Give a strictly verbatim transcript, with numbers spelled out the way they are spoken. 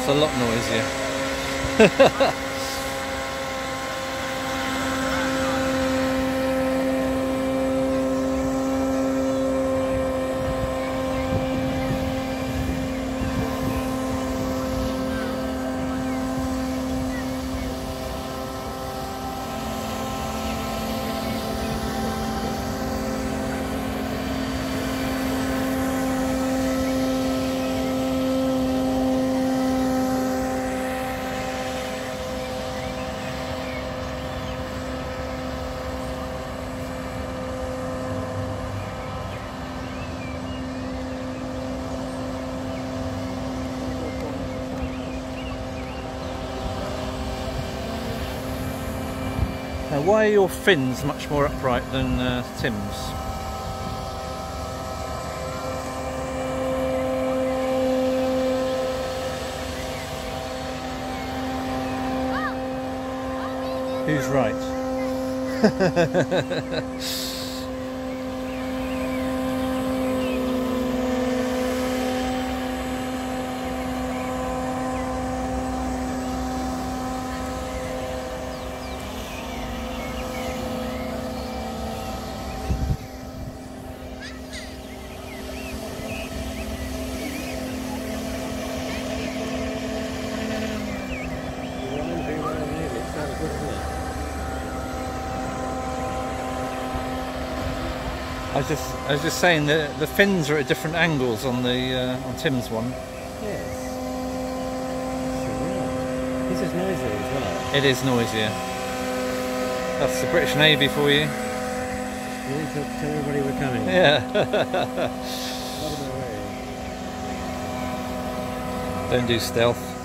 That's a lot noisier. Now, why are your fins much more upright than uh, Tim's? Who's right? I was just, I was just saying that the fins are at different angles on the uh, on Tim's one. Yes. Sure. This is noisy as well. It is noisier. That's the British Navy for you. You need to tell everybody we're coming. Yeah. Don't do stealth.